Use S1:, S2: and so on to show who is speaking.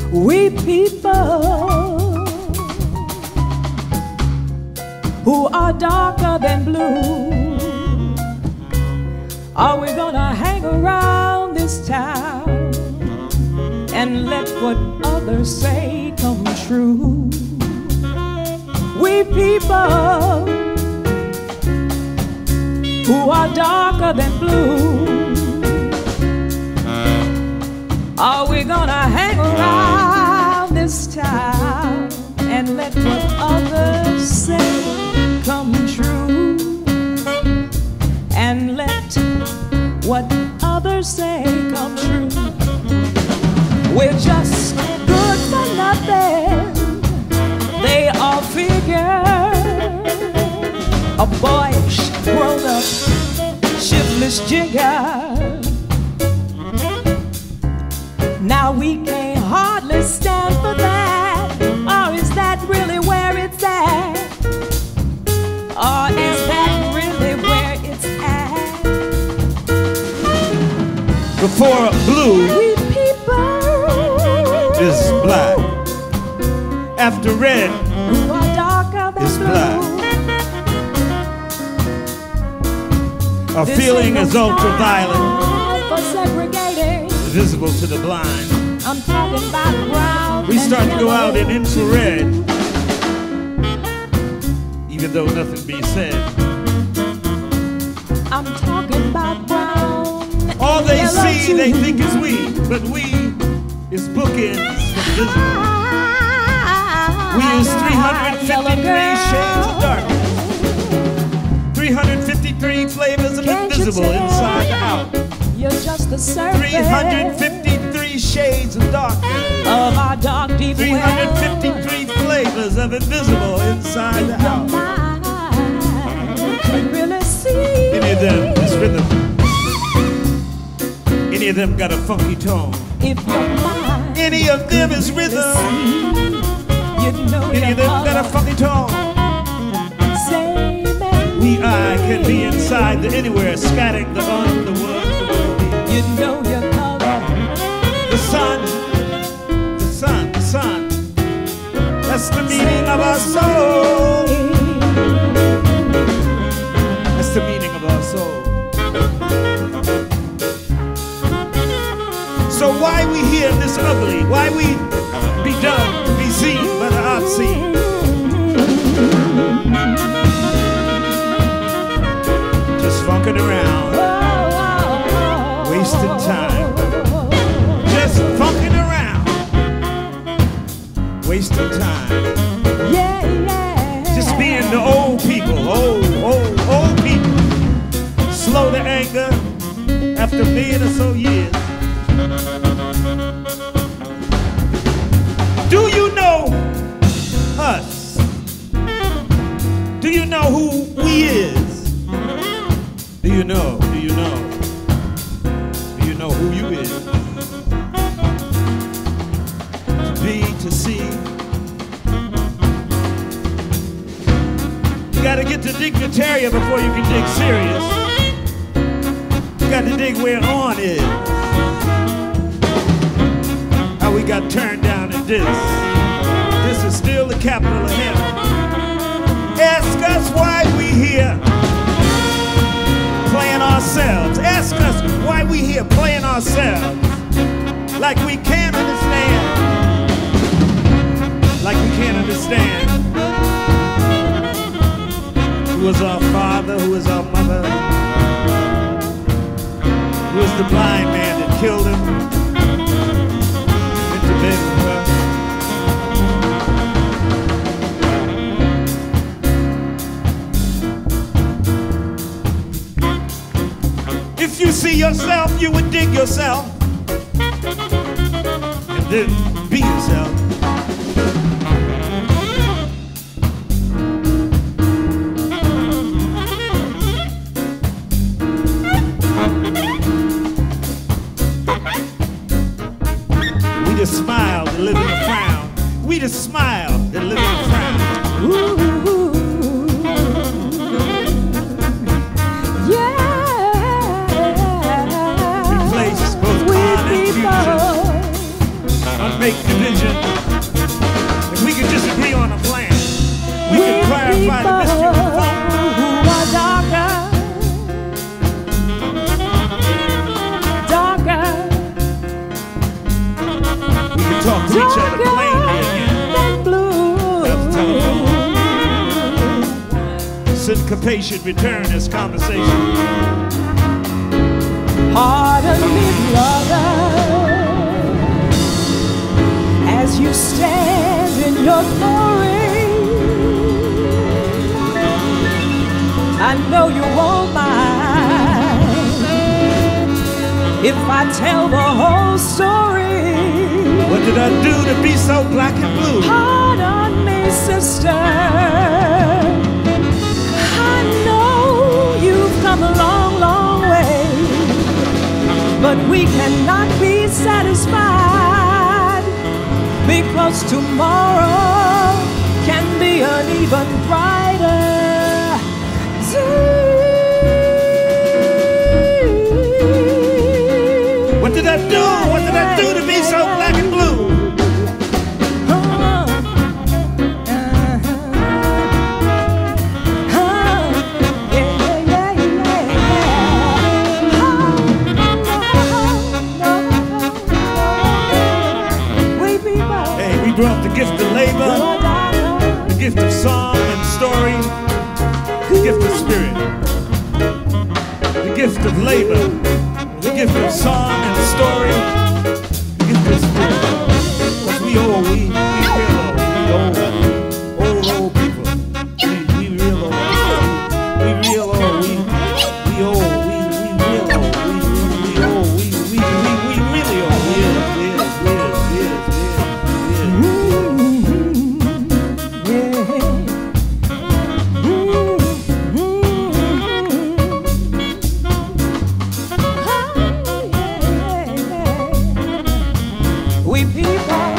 S1: We people who are darker than blue, are we gonna hang around this town and let what others say come true? We people who are darker than blue, are we gonna hang around this town and let what others say come true? And let what others say come true. We're just good for nothing, they all figure. A boyish, grown-up, shiftless jigger. Now we can't hardly stand for that. Or is that really where it's at? Or is that really where it's at?
S2: Before blue
S1: We people
S2: is black, after red
S1: who are darker than
S2: is
S1: blue.
S2: black. Our
S1: This
S2: feeling
S1: ain't
S2: is
S1: no
S2: ultraviolet,
S1: time for segregating.
S2: visible to the blind.
S1: I'm talking about brown.
S2: We start
S1: and
S2: to go out in
S1: yellow.
S2: infrared, even though nothing be said.
S1: I'm talking about brown.
S2: All they
S1: yellow
S2: see,
S1: too.
S2: they think is we, but we is bookends from visible. We is 353 shades of darkness, 353 flavors of
S1: Can't you
S2: invisible
S1: tell?
S2: inside and out.
S1: You're just the surface
S2: 353 shades of darkness,
S1: of our dark deep
S2: 353 flavors of invisible inside and out.
S1: Can really see.
S2: Any of them is rhythm. Any of them got a funky tone.
S1: If your mind
S2: Any of them is rhythm.
S1: you know
S2: Any of them got a funky tone. We I can be inside the anywhere, scatting the on the world.
S1: You know your color.
S2: The sun, the sun, the sun. That's the meaning of our soul. That's the meaning of our soul. So why we here this ugly? Why we be done to be seen by the obscene? Just funking around, wasting time. Just funking around, wasting time.
S1: Yeah, yeah.
S2: Just being the old people, old people. Slow to anger after a million or so years. Do you know us? Do you know who we is? Do you know? Do you know? Do you know who you is? To be, to see. You gotta get to dignitaria before you can dig serious. You got to dig where on is. How we got turned down in this. This is still the capital of heaven. Ask us why we here playing ourselves. Ask us why we here playing ourselves. Like we can't understand. Like we can't understand. Who is our father? Who is our mother? Who is the blind man that killed him? Went to bed with her. If you see yourself, you would dig yourself. And then be yourself. We just smile and live in a frown. We just smile and live in a frown.
S1: Ooh, yeah.
S2: Replace both con and future. make division. If we could just agree on a plan, we can clarify the mystery of the funk.
S1: Who are darker, darker,
S2: We can talk to each other plainly again.
S1: than blue.
S2: That's the telephone. Syncopation return this conversation.
S1: Pardon me, brother, as you stand in your glory. I know you won't mind if I tell the whole story.
S2: What did I do to be so black and blue?
S1: Pardon me, sister, I know you've come a long, long way, but we cannot be satisfied, because tomorrow can be an even brighter day.
S2: What did I do? What did I do to be so black and blue? Hey, we brought the gift of labor, the gift of song and story, the gift of spirit, the gift of labor, the gift of song and story, the gift of spirit. Because we real old people. We real old. We real old. We old. We real old. We old. We really old. We is.
S1: We people,